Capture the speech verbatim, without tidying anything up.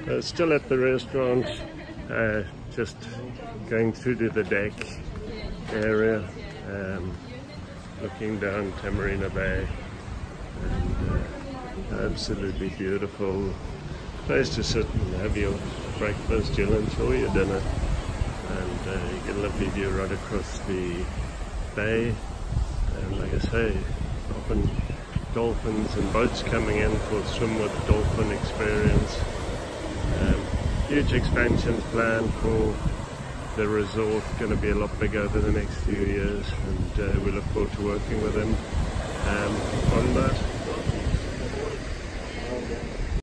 Uh, still at the restaurant, uh, just going through to the deck area, um, looking down Tamarina Bay, and uh, absolutely beautiful place to sit and have your breakfast, your lunch or your dinner, and uh, you get a lovely view right across the bay, and like I say, often dolphins and boats coming in for a swim with dolphin experience. Um, huge expansions planned for the resort, going to be a lot bigger over the next few years, and uh, we look forward to working with them um, on that.